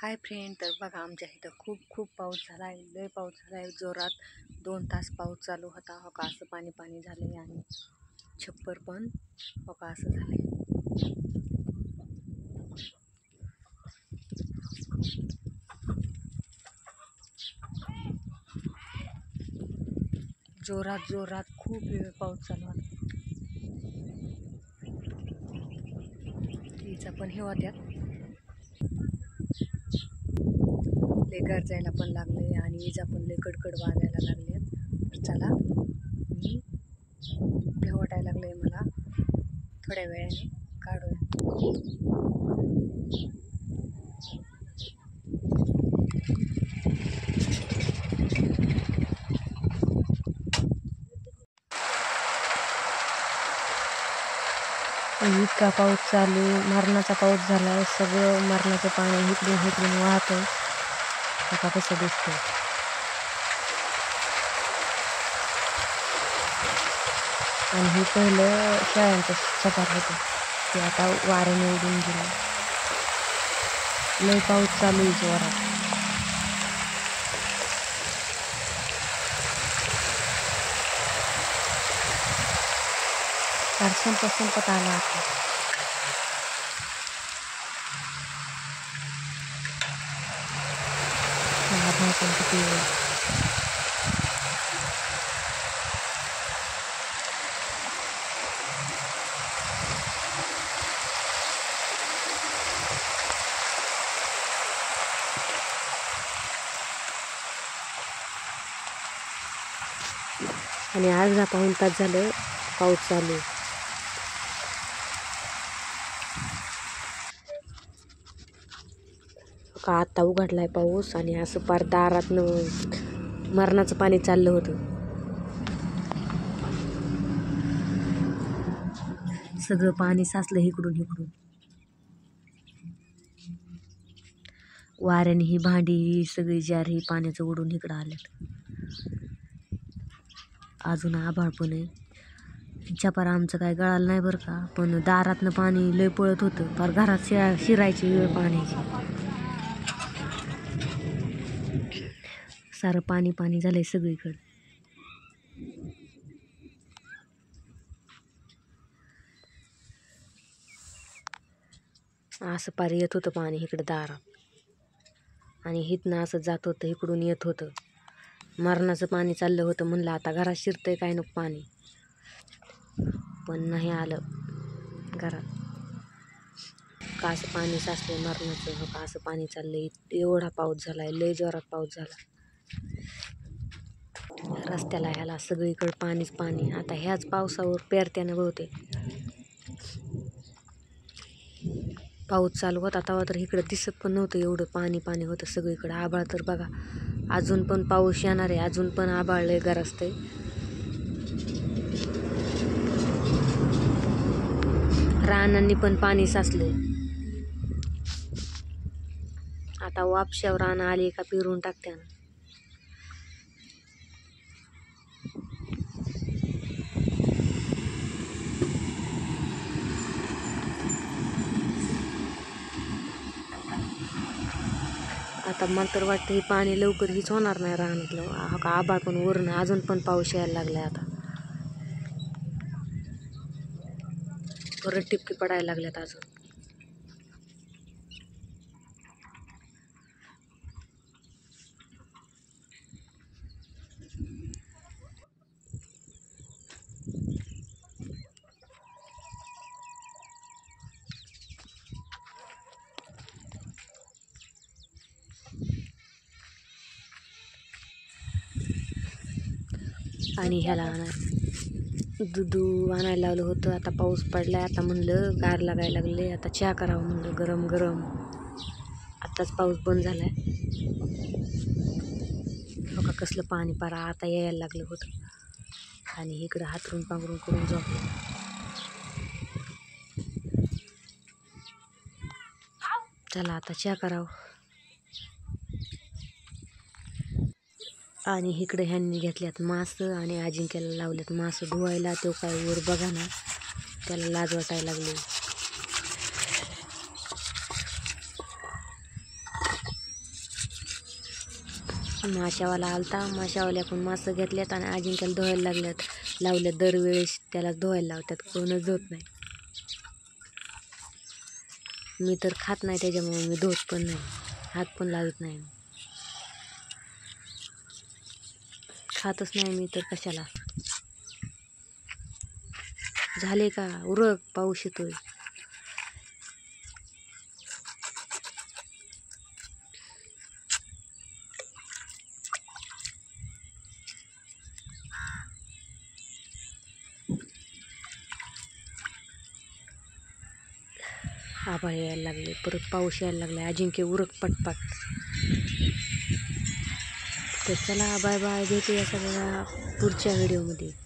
Hi friend, तर बघा आमच्या इथं खूप खूप पाऊस झाला आहे. लय पाऊस झाला आहे जोरात. 2 तास पाऊस चालू होता. हो का असं पाणी पाणी झालंय आणि छप्पर पण हो का असं झालंय. जोरात जोरात खूप वेळ पाऊस चालू होता. तिचा पण हे होत्यात लय गरजायला पण लागले आणि विजा पण लय कडकड वाजायला लागल्यात. तर चला, मी भ्या वाटायला लागले मला. थोड्या वेळाने काढूया. इतका पाऊस चालू, मरणाचा पाऊस झालाय. सगळं मरणाचं पाणी इकडून इकडून वाहतंय. आता कसं दिसतंय. आणि हे पहिलं शाळांचं सफर होतं ते आता वाऱ्याने उडून गेलं. लय पाऊस चालू आहे जोरात. संपत आला आता. पण किती वेळ. आणि अर्धा पाऊण तास झालं पाऊस चालू. का आता उघडलाय पाऊस आणि असं पार दारातनं मरणाचं पाणी चाललं होतं. सगळं पाणी साचलं इकडून इकडून. वाऱ्याने ही भांडी सगळी जार ही पाण्याचं उडून इकडं आल्यात. अजून आभाळ पण आहे. चपारा आमचं काय गळालं नाही बरं का, पण दारातनं पाणी लय पळत होतं. फार घरात शिरायची वेळ पाण्याची. सारं पाणी पाणी झालंय सगळीकडे. असं पार येत होतं पाणी इकडं दारात आणि हिथनं असं जात होतं, इकडून येत होतं. मरणाचं पाणी चाललं होतं. म्हणलं आता घरात शिरतंय काय नको पाणी, पण नाही आलं घरात. का असं पाणी साचलंय मरणाचं. हो का असं पाणी चाललंय. एवढा पाऊस झालाय, लय जोरात पाऊस झाला. रस्त्याला ह्याला सगळीकडे पाणीच पाणी. आता ह्याच पावसावर पेरत्यानं बहुतेक. पाऊस चालू होता तेव्हा तर इकडं दिसत पण नव्हतं, एवढं पाणी पाणी होतं सगळीकडं. आभाळ तर बघा अजून पण पाऊस येणार आहे. अजून पण आभाळ लय गरजतंय. रानांनी पण पाणी साचलंय. आता वापशावर रान आली का पिरून टाकत्यानं. आता मला तर वाटतं हे पाणी लवकर हीच होणार नाही रानातलं. हा का आभाळ पण वरून अजून पण पाऊस यायला लागलाय. आता परत टिपकी पडायला लागल्यात अजून. आणि ह्याला दूध आणायला लावलं होतं. आता पाऊस पडलाय. आता म्हणलं गार लागायला लागले. आता चहा करावं म्हणलं गरम गरम. आताच पाऊस बंद झालाय. बघा कसलं पाणी पारा आता यायला लागलं होतं. आणि इकडं हातरून पांघरून करून झोपलं. चला आता चहा करावं. आणि इकडे ह्यांनी घेतल्यात मासं आणि अजिंक्याला लावल्यात मासं धुवायला. तो काय वर बघा ना, त्याला लाज वाटायला लागली. माशावाला आलता, माशावाल्याकडून मासे घेतल्यात आणि अजिंक्याला धुवायला लावल्यात. दरवेळेस त्याला धुवायला लावतात, कोणच धुत नाही. मी तर खात नाही त्याच्यामुळे मी धुत पण नाही, हात पण लावत नाही. खातच नाही मी तर कशाला. झाले का उरक, पाऊस येतोय. आभाळ यायला लागले, परत पाऊस यायला लागला. अजिंक्य उरक पटपट. तर चला बाय बाय, भेटूया सगळ्या पुढच्या व्हिडिओमध्ये.